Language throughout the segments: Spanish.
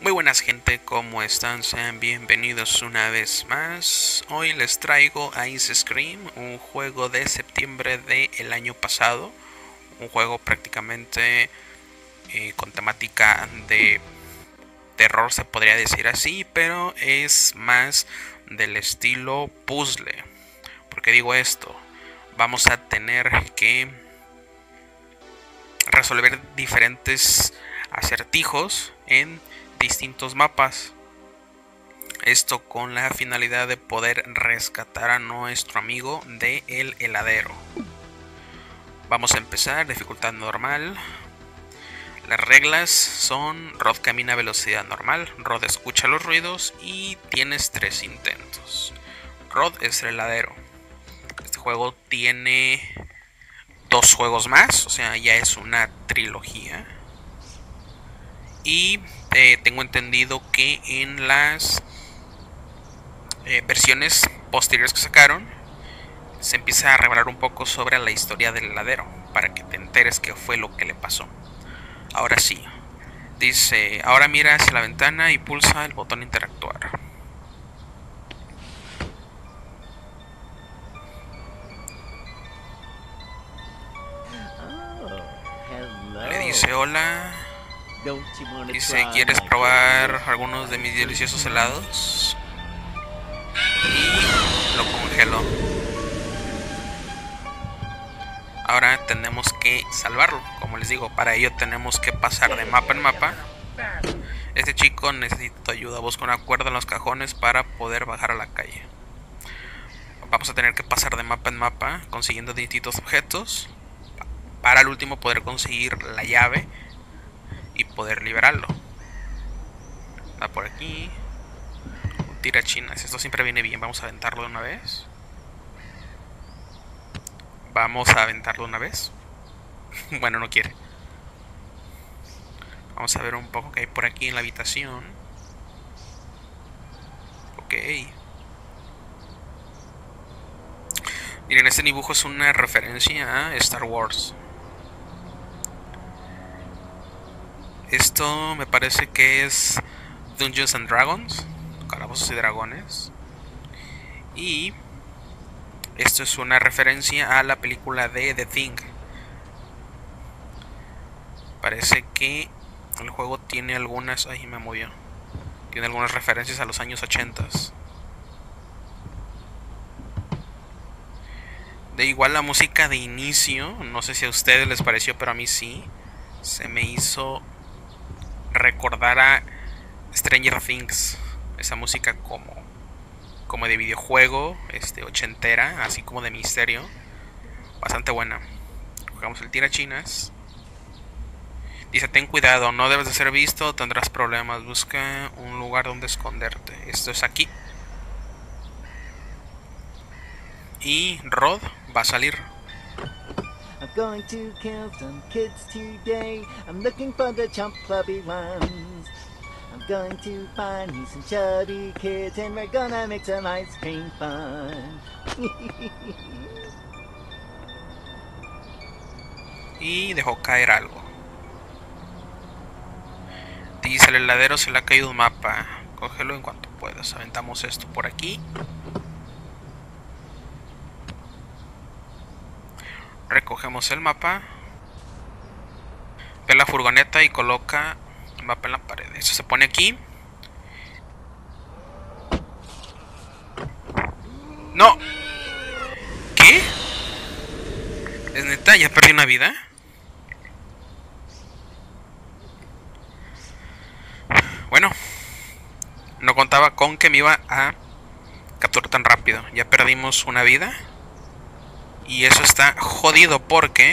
Muy buenas gente, ¿cómo están? Sean bienvenidos una vez más. Hoy les traigo Ice Scream, un juego de septiembre del año pasado. Un juego prácticamente con temática de terror, se podría decir así, pero es más del estilo puzzle. ¿Por qué digo esto? Vamos a tener que resolver diferentes acertijos en distintos mapas. Esto con la finalidad de poder rescatar a nuestro amigo de el heladero. Vamos a empezar, dificultad normal. Las reglas son: Rod camina a velocidad normal, Rod escucha los ruidos y tienes 3 intentos. Rod es el heladero. Este juego tiene 2 juegos más, o sea, ya es una trilogía. Y tengo entendido que en las versiones posteriores que sacaron se empieza a revelar un poco sobre la historia del heladero, para que te enteres qué fue lo que le pasó. Ahora sí, dice: ahora mira hacia la ventana y pulsa el botón interactuar. Le dice hola. Dice: ¿quieres probar algunos de mis deliciosos helados? Y lo congeló. Ahora tenemos que salvarlo. Como les digo, para ello tenemos que pasar de mapa en mapa. Este chico necesita tu ayuda. Busca una cuerda en los cajones para poder bajar a la calle. Vamos a tener que pasar de mapa en mapa, consiguiendo distintos objetos, para al último poder conseguir la llave y poder liberarlo. Va por aquí. Un tirachinas. Esto siempre viene bien. Vamos a aventarlo de una vez. Bueno, no quiere. Vamos a ver un poco que hay por aquí en la habitación. Ok. Miren, este dibujo es una referencia a Star Wars. Esto me parece que es Dungeons and Dragons, Calabozos y Dragones. Y esto es una referencia a la película de The Thing. Parece que el juego tiene algunas... Ay, me movió. Tiene algunas referencias a los años 80. De igual la música de inicio, no sé si a ustedes les pareció, pero a mí sí. Se me hizo recordar a Stranger Things. Esa música como de videojuego, ochentera, así como de misterio. Bastante buena. Jugamos el tirachinas. Dice: ten cuidado, no debes de ser visto, tendrás problemas. Busca un lugar donde esconderte. Esto es aquí. Y Rod va a salir. I'm going to kill some kids today. I'm looking for the chump clubby ones. I'm going to find me some chubby kids and we're gonna make some ice cream fun. Y dejó caer algo. Dice: el heladero se le ha caído un mapa. Cógelo en cuanto puedas. Aventamos esto por aquí. Recogemos el mapa. Ve la furgoneta y coloca el mapa en la pared. Eso se pone aquí. ¡No! ¿Qué? ¿Es neta? ¿Ya perdí una vida? Bueno, no contaba con que me iba a capturar tan rápido. Ya perdimos una vida. Y eso está jodido porque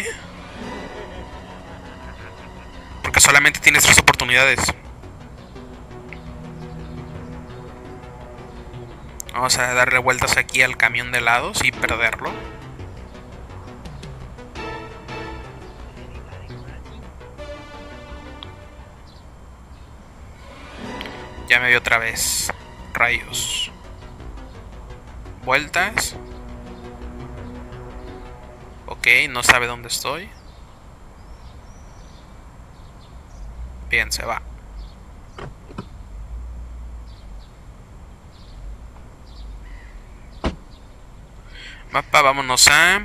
solamente tienes 3 oportunidades. Vamos a darle vueltas aquí al camión de helados y perderlo. Ya me vi otra vez. Rayos. Vueltas. Ok, no sabe dónde estoy. Bien, se va. Mapa, vámonos a...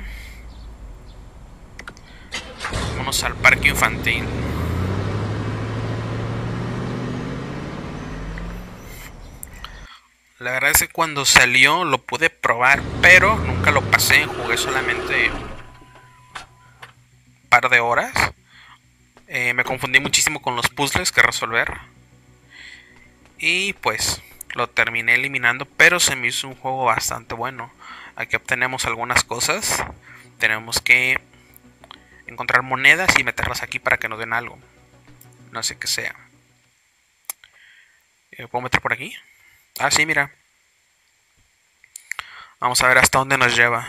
Vámonos al parque infantil. La verdad es que cuando salió lo pude probar, pero nunca lo pasé. Jugué solamente un par de horas. Me confundí muchísimo con los puzzles que resolver. Y pues lo terminé eliminando, pero se me hizo un juego bastante bueno. Aquí obtenemos algunas cosas. Tenemos que encontrar monedas y meterlas aquí para que nos den algo. No sé qué sea. ¿Puedo meter por aquí? Ah, sí, mira. Vamos a ver hasta dónde nos lleva.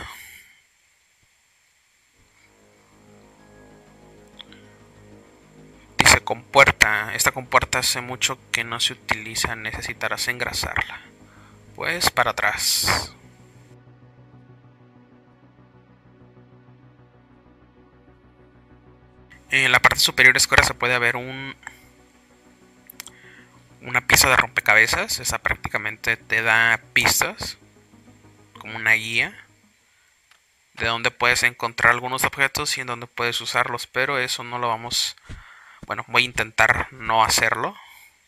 Dice compuerta. Esta compuerta hace mucho que no se utiliza. Necesitarás engrasarla. Pues para atrás. En la parte superior izquierda se puede ver una pieza de rompecabezas. Esa prácticamente te da pistas, como una guía, de dónde puedes encontrar algunos objetos y en dónde puedes usarlos. Pero eso no lo vamos... Bueno, voy a intentar no hacerlo.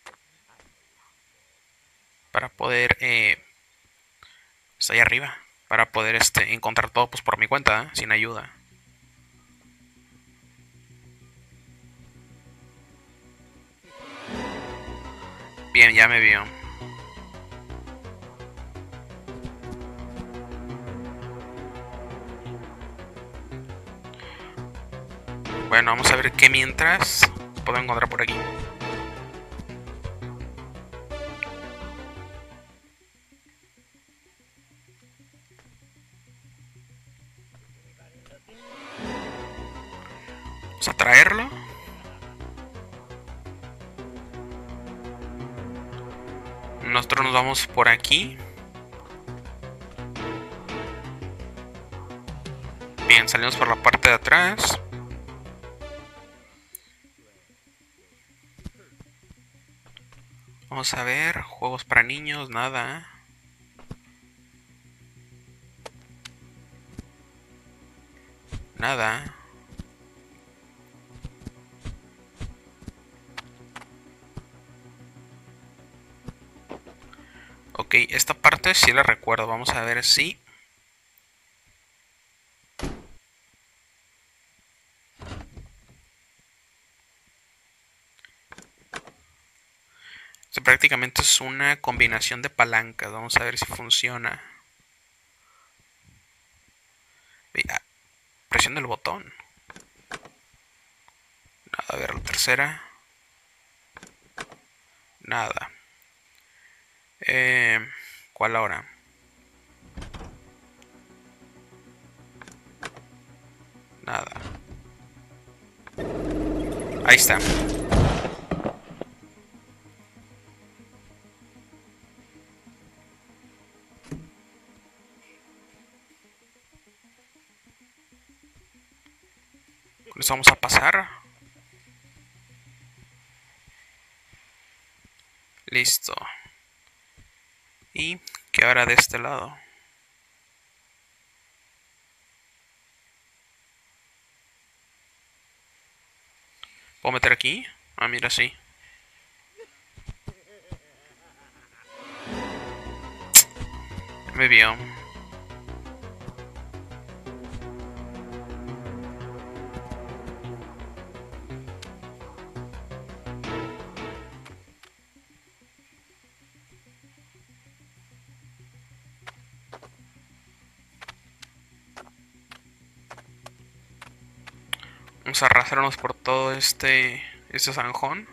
Para poder... está ahí arriba. Para poder encontrar todo pues por mi cuenta, sin ayuda. Bien, ya me vio. Bueno, vamos a ver qué mientras puedo encontrar por aquí. Vamos a traerlo. Nosotros nos vamos por aquí. Bien, salimos por la parte de atrás. Vamos a ver, juegos para niños, nada. Nada. Ok, esta parte sí la recuerdo. Vamos a ver si... prácticamente es una combinación de palancas. Vamos a ver si funciona. Presiona el botón. Nada, a ver la tercera. Nada. ¿Cuál ahora? Nada. Ahí está. Con eso vamos a pasar. Listo. Y que ahora de este lado. ¿Puedo meter aquí? Ah, mira, sí. Me vio. Vamos a arrastrarnos por todo este zanjón.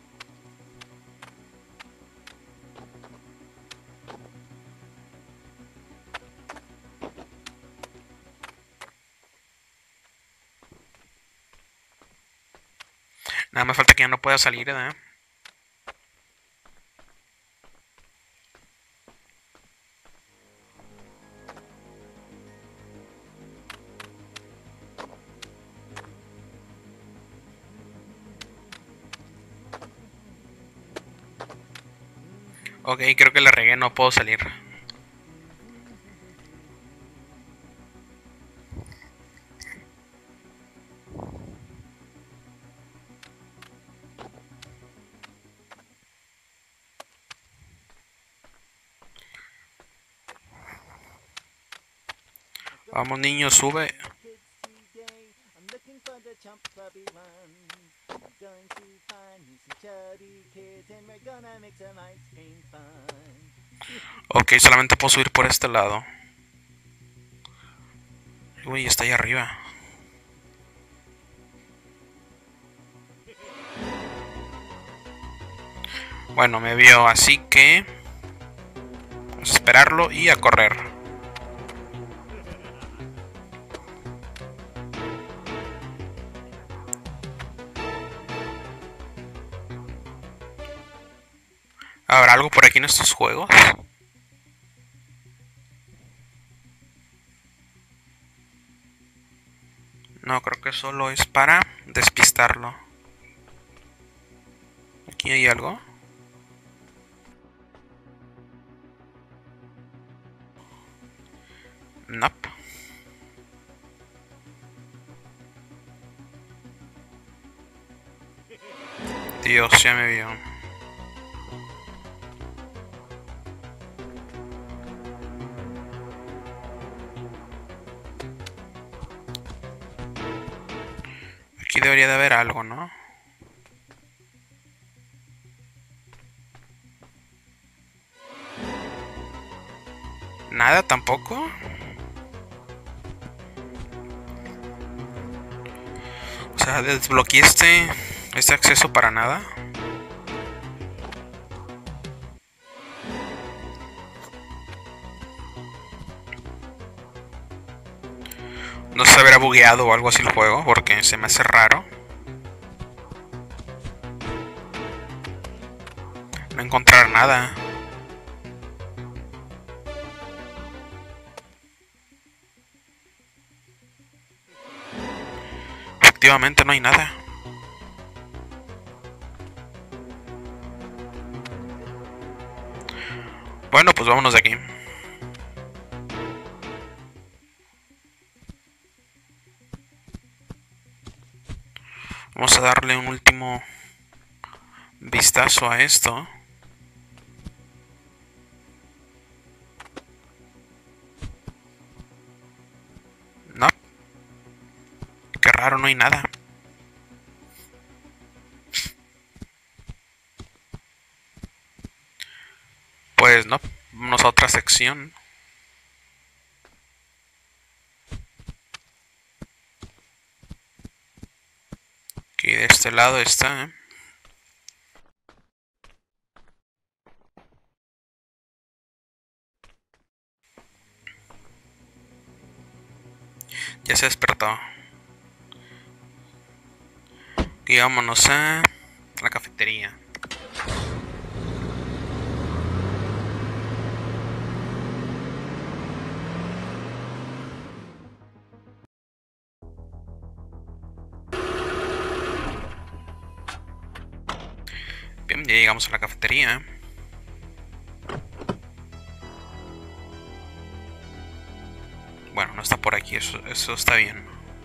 Nada más falta que ya no pueda salir, ¿verdad? Ok, creo que la regué, no puedo salir. Vamos, niño, sube. I'm looking for the chump clubby ones. I'm going to find me some chubby kids and we're gonna make some ice cream fun. Ok, solamente puedo subir por este lado. Uy, está ahí arriba. Bueno, me vio, así que vamos a esperarlo y a correr. ¿Habrá algo por aquí en estos juegos? No, creo que solo es para despistarlo. ¿Aquí hay algo? Nope. Dios, ya me vio. Aquí debería de haber algo, ¿no? Nada tampoco. O sea, desbloqueé este acceso para nada. No se habrá bugueado o algo así el juego, porque se me hace raro. No encontrar nada. Efectivamente no hay nada. Bueno, pues vámonos de aquí. Vamos a darle un último vistazo a esto. No. Qué raro, no hay nada. Pues no, vámonos a otra sección. Aquí de este lado está, ¿eh? Ya se despertó. Y vámonos a la cafetería. Bien, ya llegamos a la cafetería. Bueno, no está por aquí, eso está bien.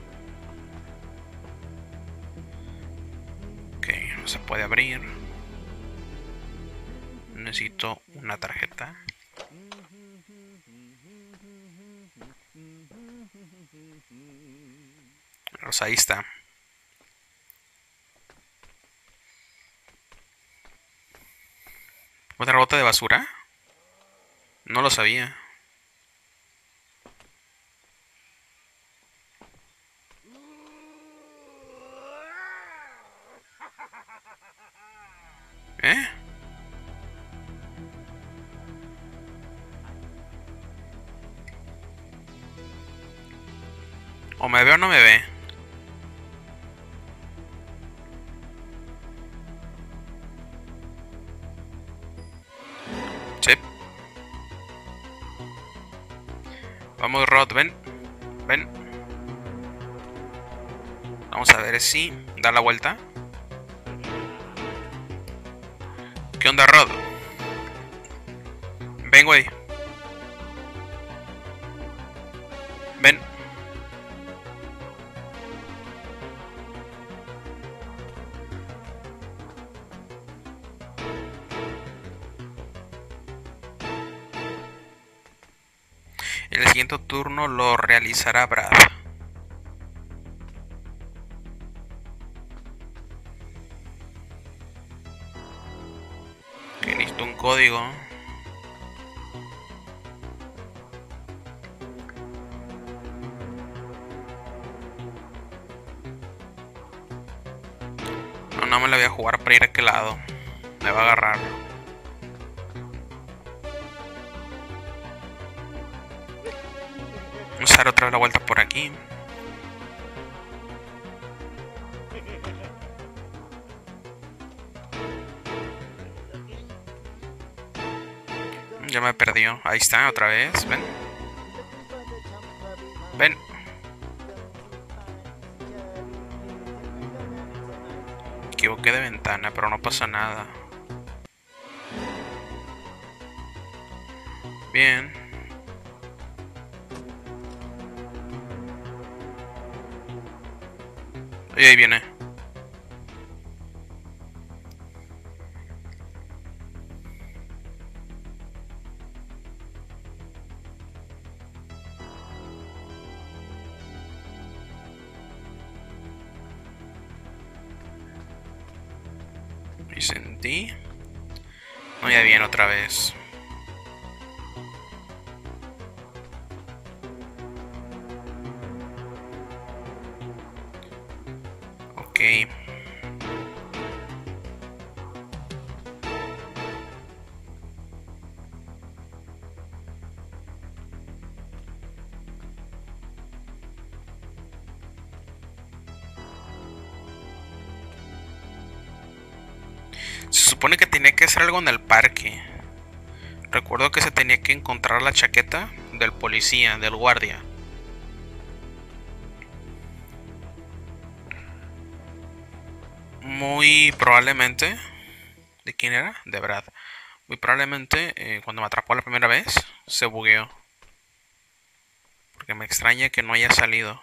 Ok, no se puede abrir. Necesito una tarjeta. Pues ahí está. ¿Otra bota de basura? No lo sabía. ¿Eh? ¿O me ve o no me ve? Sí. Vamos, Rod, ven. Ven. Vamos a ver si da la vuelta. ¿Qué onda, Rod? Ven, güey. Ven. Él es siguiente turno lo realizará Brad. Que necesito un código. No me la voy a jugar para ir a aquel lado. Me va a agarrar. Vamos a dar otra vez la vuelta por aquí. Ya me perdió. Ahí está, otra vez. Ven. Ven. Me equivoqué de ventana, pero no pasa nada. Bien. Y ahí viene. Y sentí. No, ya viene otra vez. Ok. Se supone que tenía que hacer algo en el parque. Recuerdo que se tenía que encontrar la chaqueta del policía, del guardia. Muy probablemente... ¿De quién era? De Brad. Muy probablemente cuando me atrapó la primera vez se bugueó. Porque me extraña que no haya salido.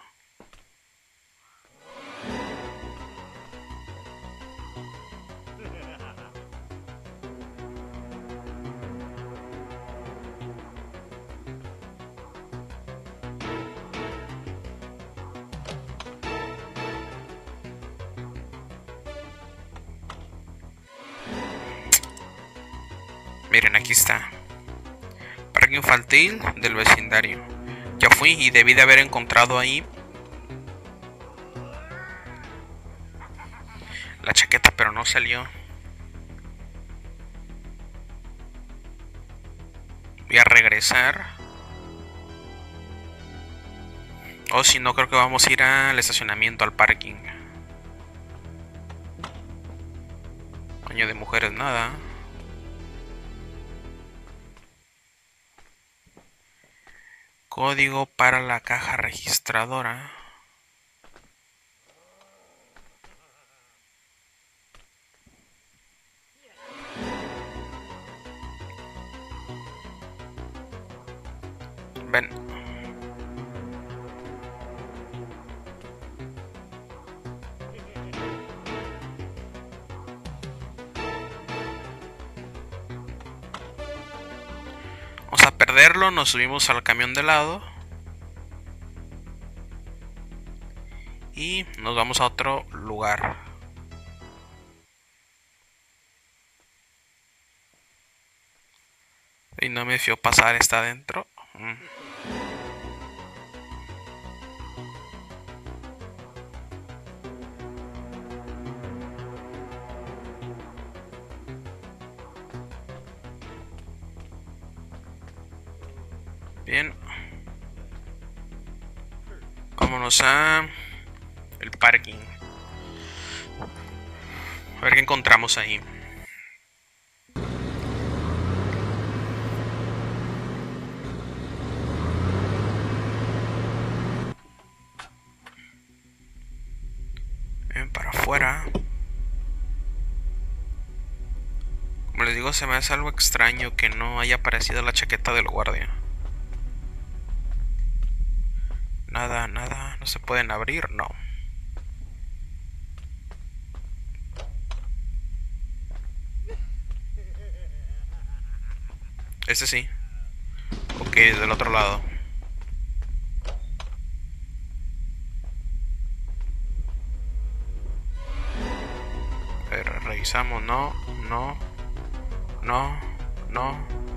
Miren, aquí está. Parque infantil del vecindario. Ya fui y debí de haber encontrado ahí la chaqueta, pero no salió. Voy a regresar. O si no, creo que vamos a ir al estacionamiento, al parking. Baño de mujeres, nada. Código para la caja registradora. Ven. Vamos a perderlo, nos subimos al camión de lado. Y nos vamos a otro lugar. Y no me fío pasar, está adentro. Bien. Vámonos a el parking. A ver qué encontramos ahí. Ven para afuera. Como les digo, se me hace algo extraño que no haya aparecido la chaqueta del guardia. Nada, nada. ¿No se pueden abrir? No. Ese sí. Ok, del otro lado. Revisamos, no, no, no, no.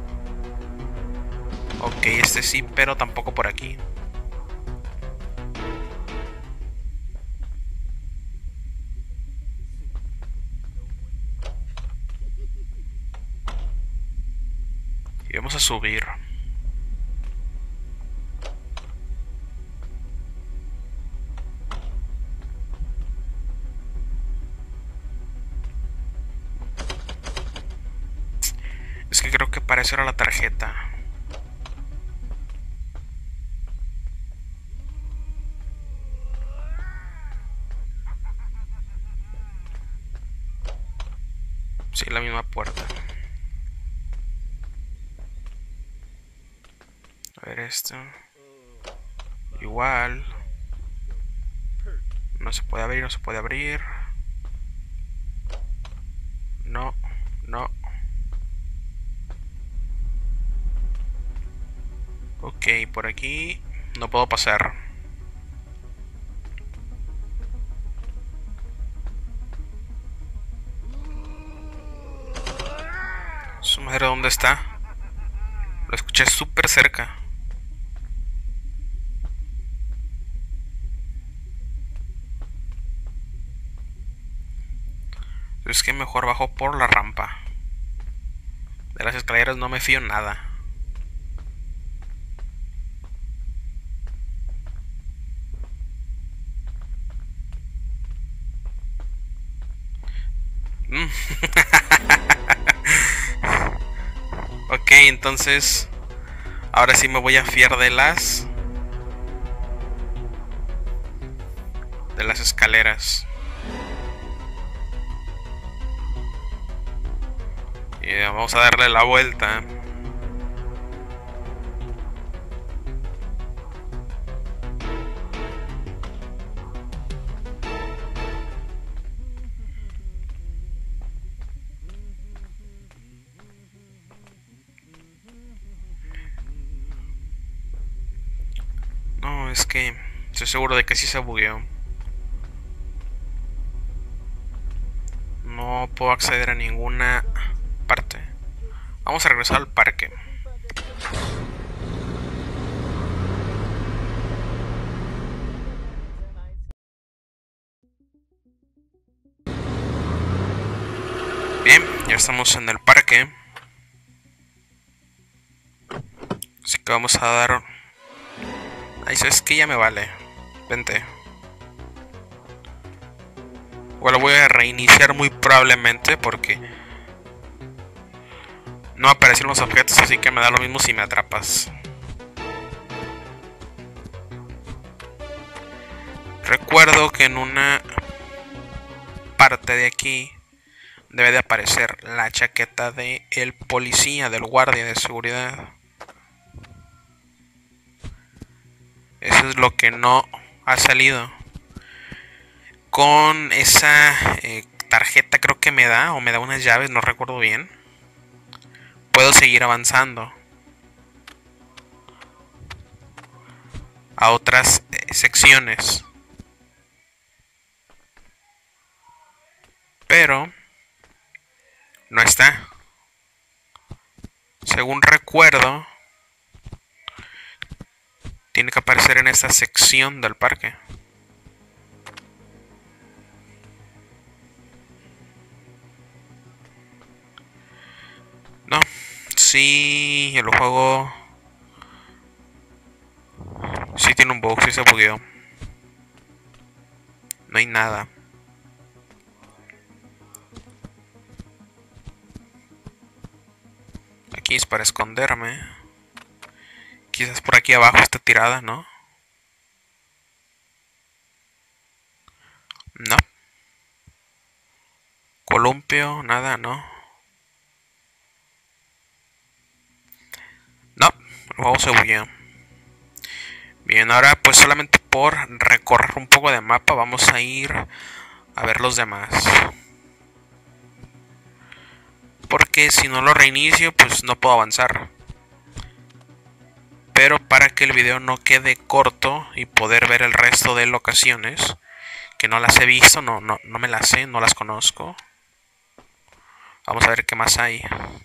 Ok, este sí, pero tampoco por aquí. Y vamos a subir. Es que creo que para eso era la tarjeta. Sí, la misma puerta. A ver esto. Igual. No se puede abrir, no se puede abrir. No, no. Ok, por aquí no puedo pasar. Su madre, ¿dónde está? Lo escuché súper cerca. Es que mejor bajo por la rampa. De las escaleras no me fío nada. Ok, entonces ahora sí me voy a fiar de las escaleras. Y vamos a darle la vuelta. No, es que estoy seguro de que sí se bugueó. No puedo acceder a ninguna parte. Vamos a regresar al parque. Bien, ya estamos en el parque. Así que vamos a dar... Ahí sabes que ya me vale. Vente. Igual lo voy a reiniciar muy probablemente porque no aparecen los objetos, así que me da lo mismo si me atrapas. Recuerdo que en una parte de aquí debe de aparecer la chaqueta de el policía, del guardia de seguridad. Eso es lo que no ha salido. Con esa tarjeta creo que me da, o me da unas llaves, no recuerdo bien. Puedo seguir avanzando a otras secciones. Pero no está. Según recuerdo, tiene que aparecer en esta sección del parque. No, sí, el juego sí tiene un bug, sí se bugueó. No hay nada. Aquí es para esconderme. Quizás por aquí abajo está tirada, ¿no? No. Columpio, nada, ¿no? No, el juego se bugueó. Bien, ahora pues solamente por recorrer un poco de mapa vamos a ir a ver los demás. Porque si no lo reinicio pues no puedo avanzar. Pero para que el video no quede corto y poder ver el resto de locaciones que no las he visto, no me las sé, no las conozco. Vamos a ver qué más hay.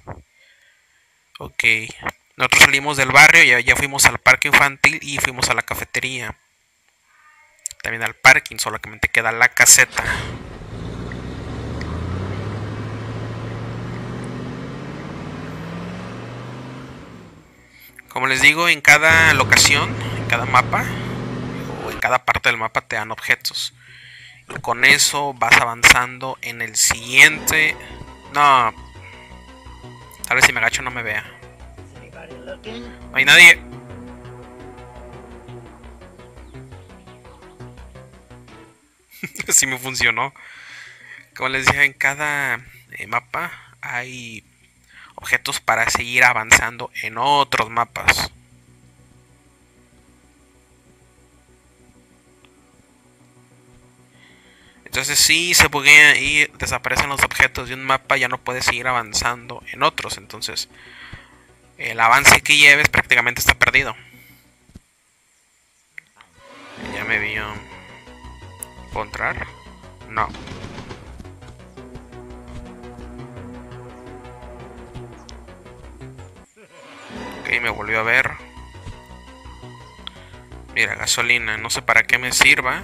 Ok. Nosotros salimos del barrio y ya fuimos al parque infantil y fuimos a la cafetería. También al parking, solamente queda la caseta. Como les digo, en cada locación, en cada mapa o en cada parte del mapa te dan objetos. Y con eso vas avanzando en el siguiente. No. Tal vez si me agacho no me vea. No hay nadie. Así me funcionó. Como les dije, en cada mapa hay objetos para seguir avanzando en otros mapas. Entonces si se buguea y desaparecen los objetos de un mapa, ya no puedes seguir avanzando en otros. Entonces el avance que lleves prácticamente está perdido. Ya me vio. ¿Puedo entrar? No. Ok, me volvió a ver. Mira, gasolina. No sé para qué me sirva.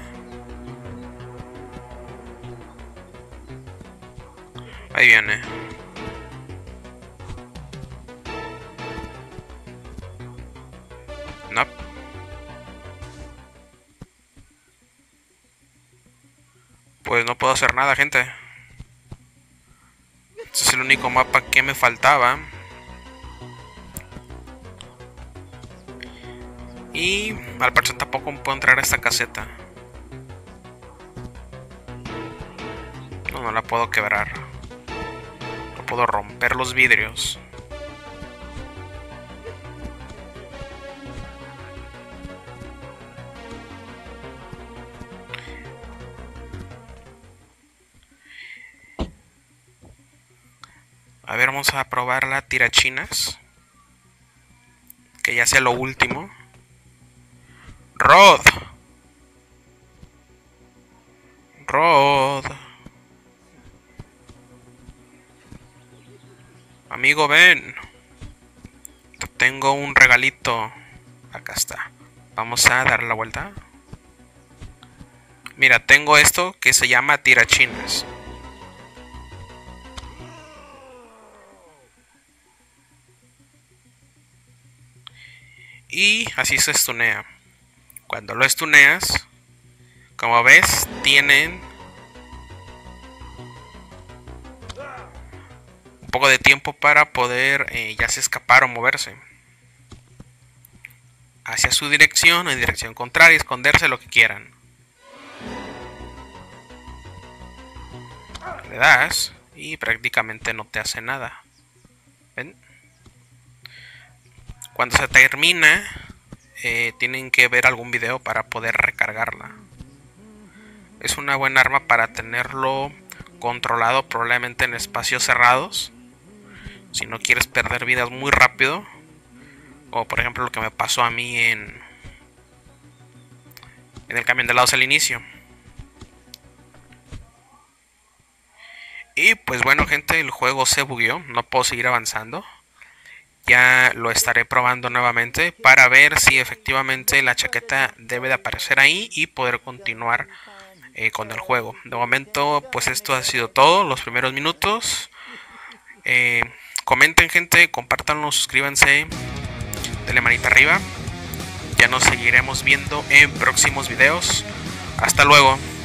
Ahí viene. No. Pues no puedo hacer nada, gente. Este es el único mapa que me faltaba. Y al parecer tampoco puedo entrar a esta caseta. No la puedo quebrar. No puedo romper los vidrios. A ver, vamos a probar la tirachinas. Que ya sea lo último. Rod. Rod. Amigo, ven. Te tengo un regalito. Acá está. Vamos a dar la vuelta. Mira, tengo esto que se llama tirachinas. Y así se stunea. Cuando lo stuneas, como ves, tienen un poco de tiempo para poder ya sea escapar o moverse hacia su dirección o en dirección contraria, esconderse, lo que quieran. Le das y prácticamente no te hace nada. ¿Ven? Cuando se termina, tienen que ver algún video para poder recargarla. Es una buena arma para tenerlo controlado, probablemente en espacios cerrados. Si no quieres perder vidas muy rápido. O por ejemplo lo que me pasó a mí en el camión de helados al inicio. Y pues bueno, gente, el juego se bugueó. No puedo seguir avanzando. Ya lo estaré probando nuevamente para ver si efectivamente la chaqueta debe de aparecer ahí y poder continuar con el juego. De momento, pues esto ha sido todo, los primeros minutos. Comenten, gente, compártanlo, suscríbanse, denle manita arriba. Ya nos seguiremos viendo en próximos videos. Hasta luego.